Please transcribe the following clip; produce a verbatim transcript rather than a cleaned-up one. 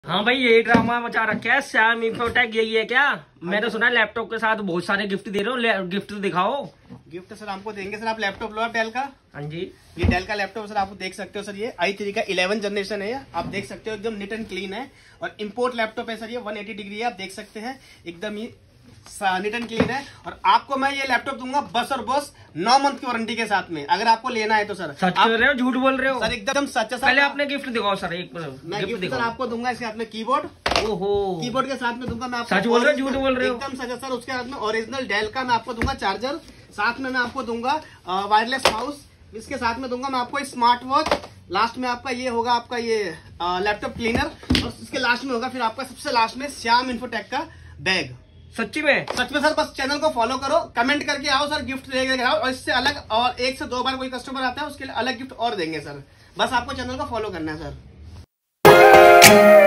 हाँ भाई, यही ड्रामा मचा रखा है श्याम इंफोटेक, यही है क्या? मैंने सुना लैपटॉप के साथ बहुत सारे गिफ्ट दे रहे हो, गिफ्ट दिखाओ। गिफ्ट सर हमको देंगे सर। आप लैपटॉप लो, आप डेल का। हाँ जी, ये डेल का लैपटॉप सर, आप देख सकते हो सर। ये आई थ्री का इलेवन जनरेशन है। आप देख सकते हो एकदम नीट एंड क्लीन है और इम्पोर्ट लैपटॉप है सर। ये वन एटी डिग्री है, आप देख सकते हैं एकदम ही नीट एंड क्लीन है। और आपको मैं ये लैपटॉप दूंगा बस और बस नौ मंथ की वारंटी के साथ में, अगर आपको लेना है तो सर। सच कर रहे हो झूठ बोल रहे हो? सर एकदम सच है सर। पहले आपने गिफ्ट दिखाओ सर, एक मैं गिफ्ट सर आपको दूंगा इसके हाथ में कीबोर्ड। ओहो, कीबोर्ड के साथ में दूंगा मैं आपको। सच बोल रहे हो झूठ बोल रहे हो? एकदम सच है सर। उसके हाथ में ओरिजिनल डेल का मैं आपको दूंगा चार्जर, साथ में मैं आपको दूंगा वायरलेस माउस, इसके साथ में दूंगा मैं आपको स्मार्ट वॉच, लास्ट में आपका ये होगा आपका ये लैपटॉप क्लीनर, और इसके लास्ट में होगा फिर आपका सबसे लास्ट में श्याम इंफोटेक का बैग। सच्ची में? सच में सर। बस चैनल को फॉलो करो, कमेंट करके आओ सर, गिफ्ट लेके आओ। और इससे अलग और एक से दो बार कोई कस्टमर आता है उसके लिए अलग गिफ्ट और देंगे सर। बस आपको चैनल को फॉलो करना है सर।